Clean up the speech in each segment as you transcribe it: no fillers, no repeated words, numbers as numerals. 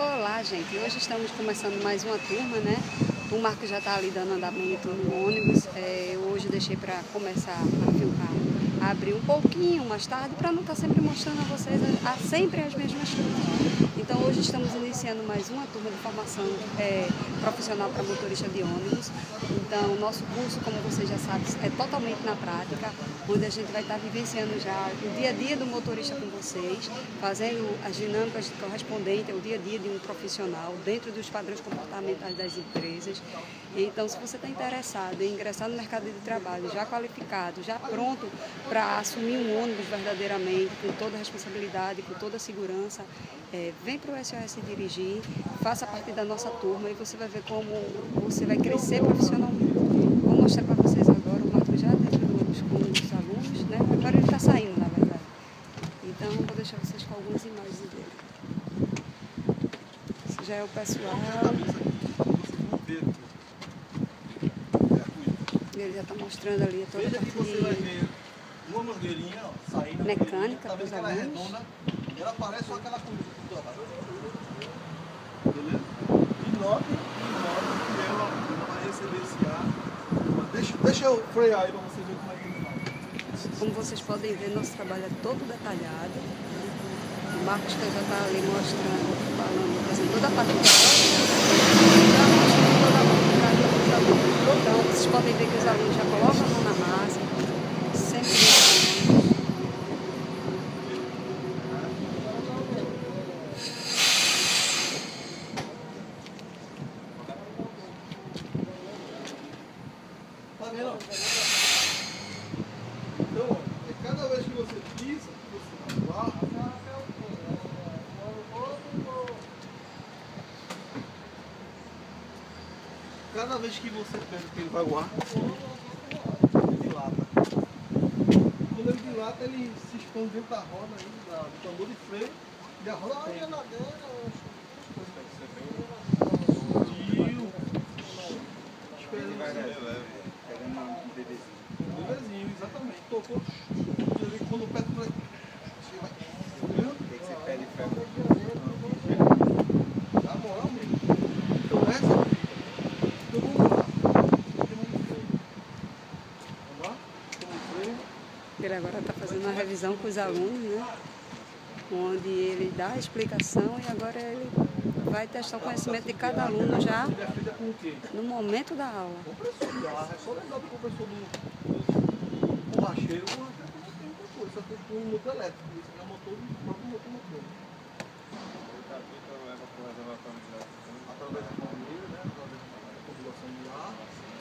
Olá, gente. Hoje estamos começando mais uma turma, né? O Marcos já está ali dando andamento no ônibus. Hoje deixei para começar a filmar, abrir um pouquinho mais tarde, para não estar sempre mostrando a vocês sempre as mesmas coisas. Então hoje estamos iniciando mais uma turma de formação profissional para motorista de ônibus. Então nosso curso, como vocês já sabem, é totalmente na prática, onde a gente vai estar vivenciando já o dia a dia do motorista com vocês, fazendo as dinâmicas correspondentes ao dia a dia de um profissional, dentro dos padrões comportamentais das empresas. Então, se você está interessado em ingressar no mercado de trabalho, já qualificado, já pronto para assumir um ônibus verdadeiramente, com toda a responsabilidade, com toda a segurança, vem para o SOS dirigir, faça parte da nossa turma e você vai ver como você vai crescer profissionalmente. Vou mostrar para vocês agora o Marcos já dentro do ônibus com os alunos, né? Agora ele está saindo, na verdade. Então, vou deixar vocês com algumas imagens dele. Esse já é o pessoal. Ele já está mostrando ali toda a parte uma mangueirinha saindo mecânica tá para os vendo que ela é alunos. redonda, ela parece com aquela coisa. Beleza? E note que ela vai receber esse ar. Deixa eu frear aí para vocês verem como é que ele faz. Como vocês podem ver, nosso trabalho é todo detalhado. O Marcos já está ali mostrando, falando, fazendo toda a parte da Então, vocês podem ver que os alunos já colocam a mão na massa, sempre Tá vendo? Então, cada vez que você pisa, que você vai cada vez que você pega que ele vai voar, ele dilata. Quando ele dilata, ele se expande dentro da roda aí, do tambor de freio, e a roda tem. Um bebezinho, exatamente. Tocou. Quando o pé vai. Tem que ser pé de ferro. Na moral mesmo. Então essa. Então vamos lá. Vamos lá? Ele agora está fazendo uma revisão com os alunos, né? Onde ele dá a explicação e agora ele vai testar o conhecimento de cada aluno já no momento da aula. Compressor de ar, é só lembrar do compressor do borracheiro, só tem um motor elétrico, isso é o motor do próprio motor. Através da família, né? Através da tubulação de ar.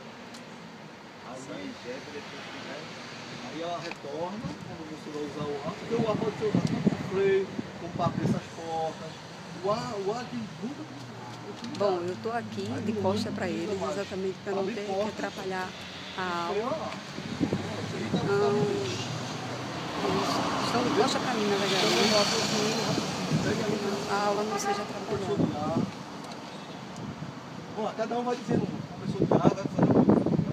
Aí ela retorna quando você vai usar o ar, porque o ar pode ser usado como freio, como para abrir essas portas. O ar tem muita. Bom, eu estou aqui de costa para eles, exatamente para não ter que atrapalhar a aula. Estão de costa para mim, na verdade. A aula não seja atrapalhada. Vamos lá, cada um vai dizendo um. Compressor de ar vai fazer um.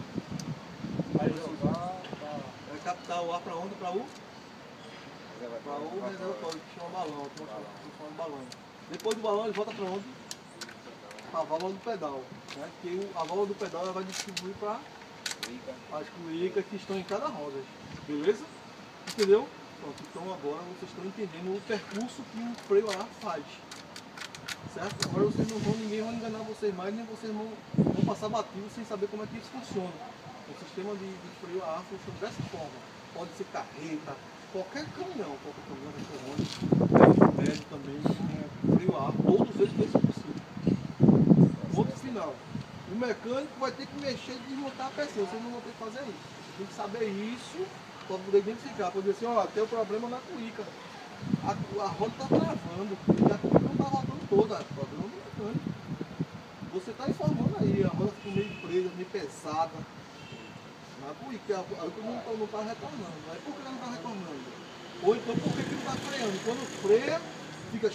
Vai captar o ar para onde? Para o reservatório, que chama balão. Balão. Depois do balão ele volta para onde? A válvula do pedal, né? Que a válvula do pedal ela vai distribuir para as cuícas que estão em cada roda, beleza? Entendeu? Pronto, então agora vocês estão entendendo o percurso que o freio a ar faz, certo? Agora vocês não vão, ninguém vai enganar vocês mais, nem vocês vão passar batido sem saber como é que isso funciona. O sistema de freio a ar funciona dessa forma, pode ser carreta, qualquer caminhão médio também, freio a ar, todos eles têm esse princípio. Ponto final. O mecânico vai ter que mexer e desmontar a peça. Vocês não vão ter que fazer isso. Tem que saber isso para poder identificar. Para dizer assim, ó, tem um problema na cuíca. A roda está travando. E a cuíca não está rodando toda. É problema do mecânico. Você está informando aí, a roda ficou meio presa, meio pesada. Na cuíca, a cuíca não está retornando. Não é porque ela não está retornando. Ou então porque que não está freando. Quando freia, fica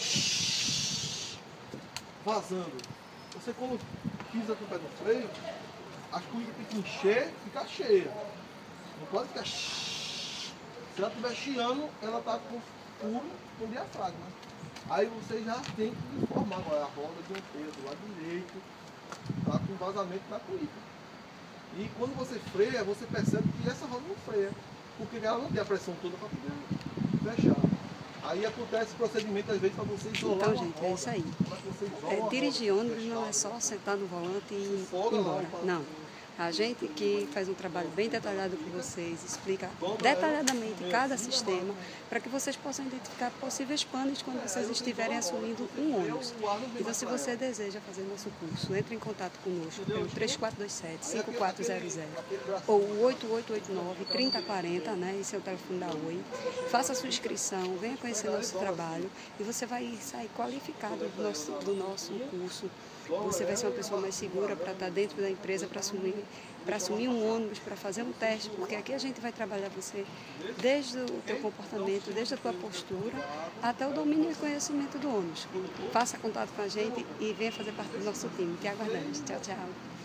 vazando. Você quando pisa com o pé no freio, a cuíca tem que encher e ficar cheia. Não pode ficar. Se ela estiver chiando, ela está com furo no diafragma. Aí você já tem que informar agora a roda dianteira do lado direito, tá com vazamento na cuíca. E quando você freia, você percebe que essa roda não freia, porque ela não tem a pressão toda para poder fechar. Aí acontece esse procedimento às vezes para você isolar Então, gente, é isso aí. Dirigir ônibus não é só sentar no volante e ir embora. Não. A gente que faz um trabalho bem detalhado com vocês, explica detalhadamente cada sistema, para que vocês possam identificar possíveis panes quando vocês estiverem assumindo um ônibus. Então, se você deseja fazer nosso curso, entre em contato conosco pelo 3427-5400 ou 8889-3040, né? Esse é o telefone da Oi. Faça a sua inscrição, venha conhecer nosso trabalho e você vai sair qualificado do nosso curso. Você vai ser uma pessoa mais segura para estar dentro da empresa, para assumir um ônibus, para fazer um teste, porque aqui a gente vai trabalhar você desde o teu comportamento, desde a tua postura, até o domínio e conhecimento do ônibus. Faça contato com a gente e venha fazer parte do nosso time. Te aguardamos. Tchau, tchau.